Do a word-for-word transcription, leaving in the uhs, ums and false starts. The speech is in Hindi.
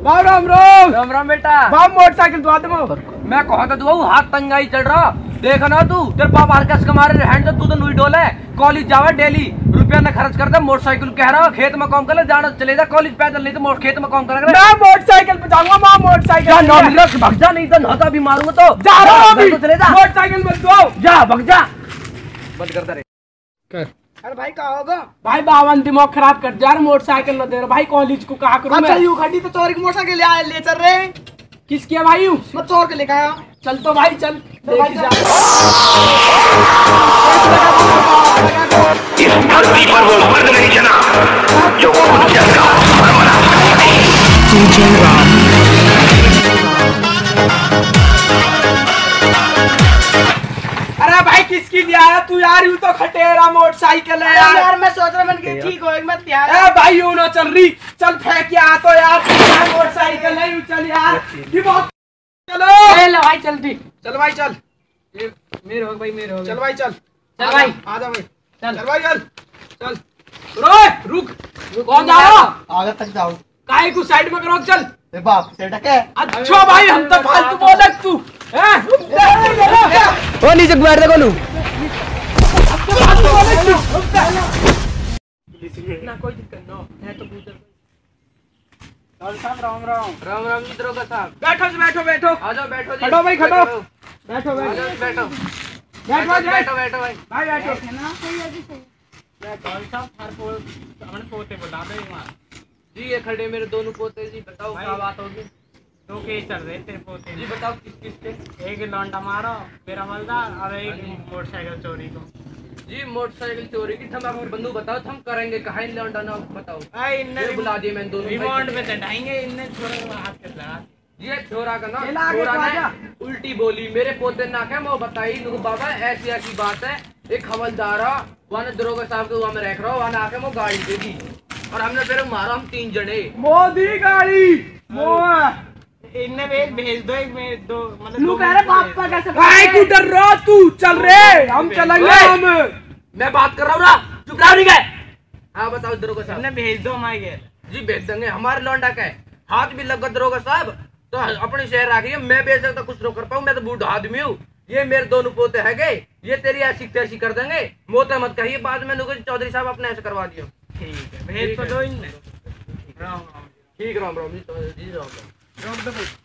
वाह राम राम राम राम बेटा। वाह मोटरसाइकिल दुआ दो। मैं कहा था तू हाथ तंगाई चल रहा देखा ना तू तेरे पापा हर कस कमा रहे हैंड तू तो नुई डोल है कॉलेज जावा डेली रुपया न खर्च करता मोटरसाइकिल कह रहा खेत में काम कर ले जाना चले जा कॉलेज पैदल नहीं तो खेत में काम कर मैं मोटरसाइकिल पे जाऊंगा मां मोटरसाइकिल ना मिल रहा भग जा नहीं तो नहाता भी मारूंगा तो जा रहा हूं अभी तो चले जा मोटरसाइकिल मत दो जा भग जा बंद करता रे कर। अरे भाई कहाँ होगा भाई बावन दिमाग खराब कर जा मोटरसाइकिल न दे रहा भाई कॉलेज को कहा करूं मैं। अच्छा यू खड़ी तो चोरी की मोटरसाइकिल ले ले चल रहे किसकी है भाई यू मैं चोर के लेके आया। चल तो भाई चल भाई जा इस धरती पर वो मर्द नहीं जना जो खुद जगा अरे भाई किसकी दिया है तू यार यू तो खटेरा मोटरसाइकिल है यार यार मैं सोच रहा मैं कि ठीक हो एक मत यार ए भाई यू ना चल रही चल फेंक के आ तो यार मोटरसाइकिल है यू चल यार ये बहुत चलो ए ले भाई चल ठीक चल भाई चल ये मेरे हो भाई मेरे हो चल भाई चल चल भाई आ जा भाई चल चल भाई चल चल रोक रुक कौन जा रहा आगे तक जाओ काहे को साइड में करो चल ए बाप से डके अच्छा भाई हम तो फालतू बोल तू हैं ओ नीचे बैठ दे गोलू ना कोई दिक्कत ना है तो पूछ चल साहब राम राम राम राम मित्रों का साहब बैठो जी बैठो बैठो आ जाओ बैठो जी खड़ो भाई खड़ो बैठो आ बैठो जाओ बैठो बैठ भाई बैठो बैठो भाई भाई बैठो ना सही है जी सही मैं कौन सा हर को हमने पोते बुला दे वहां जी ये खड़े मेरे दोनों पोते जी बताओ क्या बात होगी दो केस चल रहे तेरे पोते जी बताओ किस किस के एक लौंडा मारो मेरा हवलदार और एक मोटरसाइकिल चोरी को जी मोटरसाइकिल चोरी की हम आपको बंदू बताओ हम करेंगे कहाँ लौंडा ना बताओ अरे इनने ये बुला दिए मैंने दोनों रिमांड में चढ़ाएंगे इनने छोरा को हाथ कर लगा ये छोरा का ना ये ला के छोरा तो ने आजा। उल्टी बोली मेरे पोते ना क्या मैं बताई नुकु बाबा ऐसी ऐसी बात है एक हवलदार वहाँ दरोगा साहब के वहाँ में रख रहा हूँ वहाँ आके वो गाड़ी दे दी और हमने फिर मारा हम तीन जने मोदी गाड़ी मो इनने एक भेज दो एक में दो मतलब लू दो कह रहे मिनट बाप भेज का दो। कैसे भाई तू डर रहा तू चल रे हम चलेंगे ओए। हम मैं बात कर रहा हूँ ना चुप रहो नहीं गए हाँ बताओ दरोगा साहब इनने भेज दो हमारे घर जी भेज देंगे हमारे लौंडा का है हाथ भी लगा दरोगा साहब तो अपने शहर आ गई मैं बेच सकता कुछ तो कर पाऊँ मैं तो बूढ़ा आदमी हूँ ये मेरे दोनों पोते है गए ये तेरी ऐसी तैसी कर देंगे मोता मत कहिए बाद में नुको चौधरी साहब अपने ऐसे करवा दियो ठीक है भेज तो दो इनने राम राम ठीक राम राम जी जी राम राम रोक दो भाई